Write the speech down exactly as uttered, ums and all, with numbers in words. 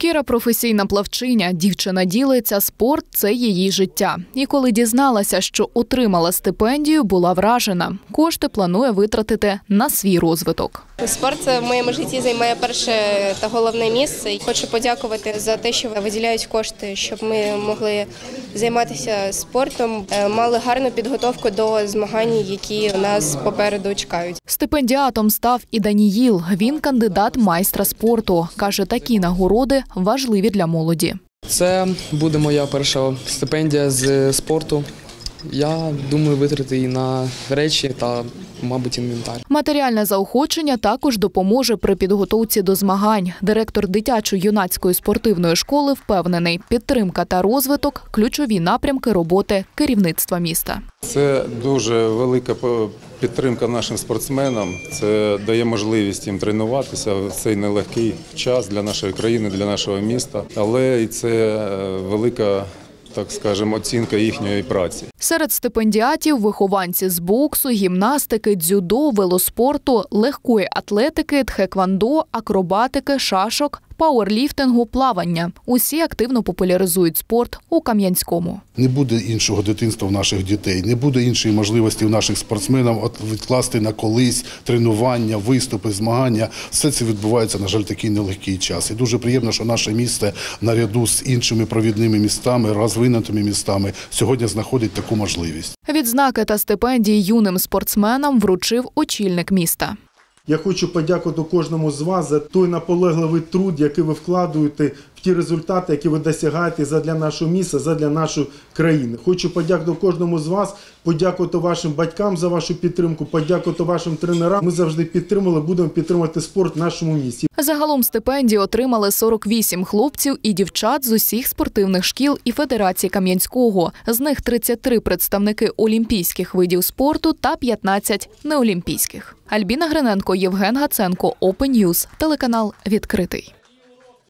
Кіра – професійна плавчиня. Дівчина ділиться, спорт – це її життя. І коли дізналася, що отримала стипендію, була вражена. Кошти планує витратити на свій розвиток. Спорт в моєму житті займає перше та головне місце. Хочу подякувати за те, що виділяють кошти, щоб ми могли займатися спортом, мали гарну підготовку до змагань, які нас попереду чекають. Стипендіатом став і Даніїл. Він кандидат майстра спорту. Каже, такі нагороди важливі для молоді. Це буде моя перша стипендія з спорту. Я думаю витратити її на речі та, мабуть, інвентар. Матеріальне заохочення також допоможе при підготовці до змагань. Директор дитячо-юнацької спортивної школи впевнений, підтримка та розвиток – ключові напрямки роботи керівництва міста. Це дуже велика підтримка нашим спортсменам. Це дає можливість їм тренуватися в цей нелегкий час для нашої країни, для нашого міста. Але і це велика, так скажемо, оцінка їхньої праці. Серед стипендіатів – вихованці з боксу, гімнастики, дзюдо, велоспорту, легкої атлетики, тхеквондо, акробатики, шашок, пауерліфтингу, плавання. Усі активно популяризують спорт у Кам'янському. Не буде іншого дитинства в наших дітей, не буде іншої можливості в наших спортсменів відкласти на колись тренування, виступи, змагання. Все це відбувається, на жаль, такий нелегкий час. І дуже приємно, що наше місто наряду з іншими провідними містами, розвинутими містами сьогодні знаходить таку можливість. Відзнаки та стипендії юним спортсменам вручив очільник міста. Я хочу подякувати кожному з вас за той наполегливий труд, який ви вкладаєте в ті результати, які ви досягаєте задля нашого міста, задля нашої країни. Хочу подякувати кожному з вас, подякувати вашим батькам за вашу підтримку, подякувати вашим тренерам. Ми завжди підтримували, будемо підтримувати спорт в нашому місті. Загалом стипендії отримали сорок вісім хлопців і дівчат з усіх спортивних шкіл і федерацій Кам'янського. З них тридцять три представники олімпійських видів спорту та п'ятнадцять неолімпійських. Альбіна Гриненко, Євген Гаценко, Open News, телеканал «Відкритий».